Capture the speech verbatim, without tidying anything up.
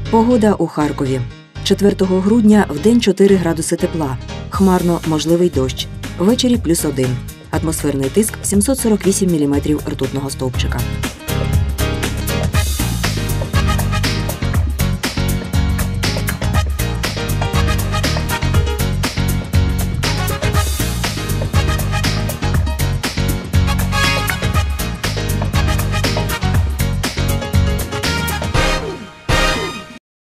Погода у Харкові. четвертого грудня вдень чотири градуси тепла. Хмарно, можливий дощ. Ввечері плюс один. Атмосферний тиск сімсот сорок вісім міліметрів ртутного стовпчика.